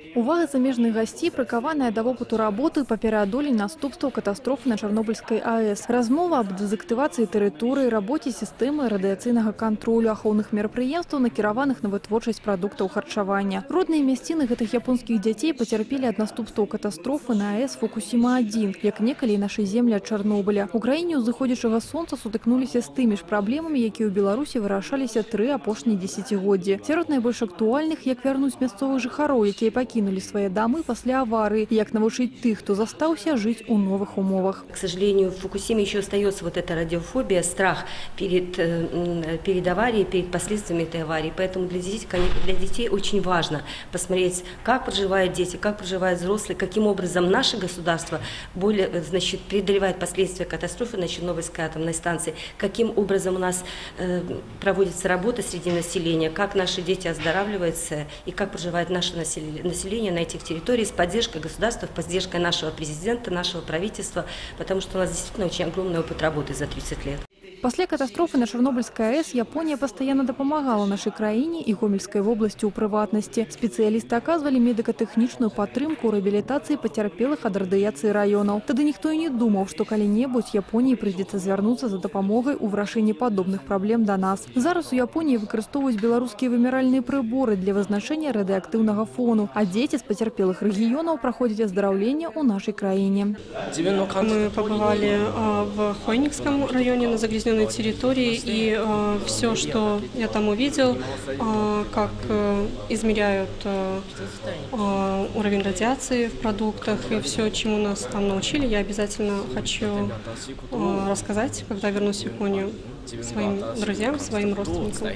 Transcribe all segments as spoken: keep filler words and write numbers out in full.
Увага замежных гостей прыкаваная да вопыту работы па пераадоленні наступстваў катастрофы на Чарнобыльскай АЭС. Размова аб дэзактывацыі тэрыторыі, рабоце сістэмы радыяцыйнага кантролю, ахоўных мерапрыемстваў, накіраваных на вытворчасць прадуктаў харчавання. Родныя мясціны гэтых японскіх дзяцей пацярпелі ад наступстваў катастрофы на АЭС Фукусіма адзін, як некалі нашай землі ад Чарнобыля. У краіне ўзыходзячага сонца сутыкнуліся з тымі ж праблемамі, якія ў Беларусі вырашаліся тры апошнія дзесяцігоддзі. Сярод найбольш актуальных, як вярнуць мясцовых жыхароў, якія пакінули свои домы после аварии, и как научить тех, кто застался жить у новых умовах. К сожалению, в Фукусиме еще остается вот эта радиофобия, страх перед, перед аварией, перед последствиями этой аварии. Поэтому для детей, для детей очень важно посмотреть, как проживают дети, как проживают взрослые, каким образом наше государство более, значит, преодолевает последствия катастрофы на Чернобыльской атомной станции, каким образом у нас э, проводится работа среди населения, как наши дети оздоравливаются и как проживает наше население на этих территориях с поддержкой государства, с поддержкой нашего президента, нашего правительства, потому что у нас действительно очень огромный опыт работы за тридцать лет. После катастрофы на Чарнобыльской АЭС Япония постоянно допомагала нашей краине и Гомельской области у приватности. Специалисты оказывали медико-техничную подтримку реабилитации потерпелых от радиации районов. Тогда никто и не думал, что коли-небудь Японии придется звернуться за допомогой у вырашения подобных проблем до нас. Зараз у Японии використовують белорусские вымиральные приборы для вызначения радиоактивного фону, а дети с потерпелых регионов проходят оздоровление у нашей краине. Мы побывали в Хойникском районе на загрязненном территории, и э, все, что я там увидел, э, как э, измеряют э, э, уровень радиации в продуктах, и все, чему нас там научили, я обязательно хочу э, рассказать, когда вернусь в Японию, своим друзьям, своим родственникам.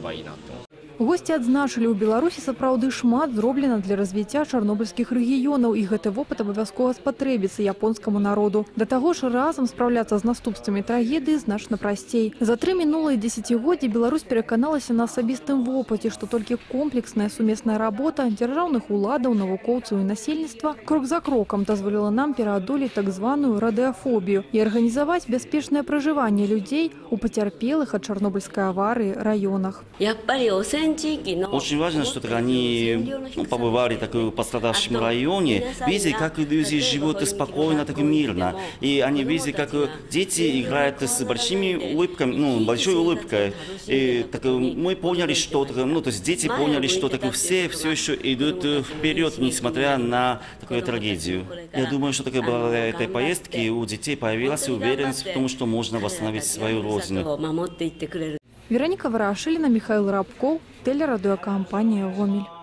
Гости адзначылі, у Беларусі сапраўды шмат зроблена для развіцця чарнобыльскіх рэгіёнаў, і гэты вопыт абавязкова спатрэбіцца японскаму народу. Да таго ж разам спраўляцца з наступствамі трагедыі значна прасцей. За тры мінулыя дзесяцігоддзі Беларусь пераканалася на асабістым вопыце, што толькі комплексная сумесная работа дзяржаўных уладаў, навукоўцаў і насельніцтва крок за крокам дазволіла нам пераадолець так званую радыафобію і арганізаваць бяспечнае пражыванне людзей у пацярпелых ад чарнобыльскай аварыі раёнах. Очень важно, чтобы они ну, побывали в таком пострадавшем районе, видели, как люди живут спокойно, так и мирно. И они видели, как дети играют с большими улыбками, ну, большой улыбкой. И так, мы поняли, что ну, то есть дети поняли, что так, все все еще идут вперед, несмотря на такую трагедию. Я думаю, что так, благодаря этой поездке у детей появилась уверенность в том, что можно восстановить свою родину. Вероника Ворошилина, Михаил Рабков, телерадиокомпания «Гомель».